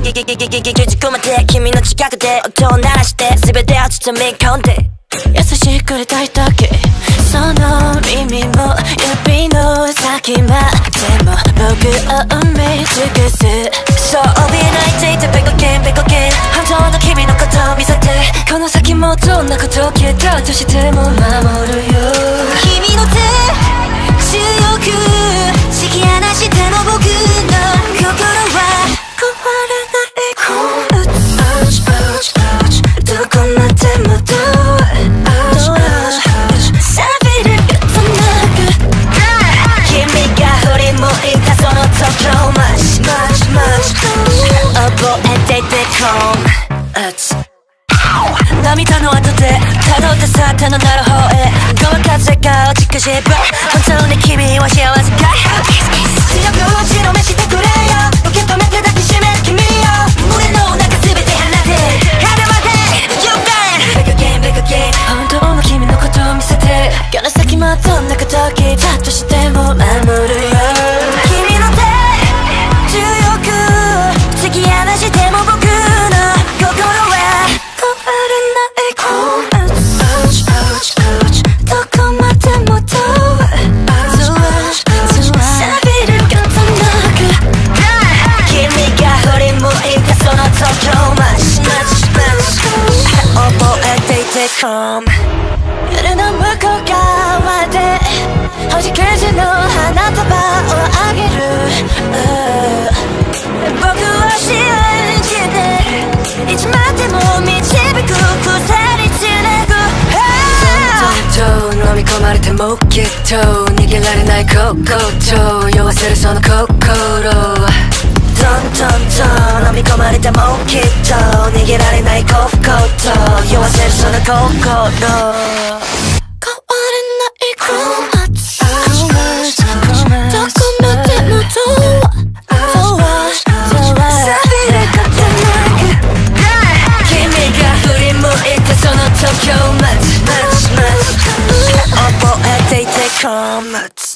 込めて君の近くで音を鳴らして全てを包み込んで優しく抱いたけその耳も指の先までも僕を埋め尽くすそう怯えないでいてペコケンペコケン本当の君のことを見せてこの先もどんなことを聞いたとしても守るよ君の手強く突き放しても僕の心は変わらないどこまでも涙の後で辿って去ったのなる方へごまかせか落ちくしぶ本当に君は幸せか強く打ちのめしてくれよ受け止めて抱きしめる君よ俺の中全て放て春まで You got it ベクゲンベクゲン本当の君のことを見せてこの先もどんなことを聞いたとしても守るよ君の手強く突き放しても僕の心は変わらないどこまでも遠錆びることなく君が振り向いたその時を覚えていて Chr0me 夜の向こう側で弾けずの花束をあげる僕を信じていつまでも導く鎖つなぐどんどんと飲み込まれてもきっと逃げられない心酔わせるその心どんどんと飲み込まれてもきっと逃げられない心酔わせるその心変わらないどこまでも時を待つ覚えていて Chr0me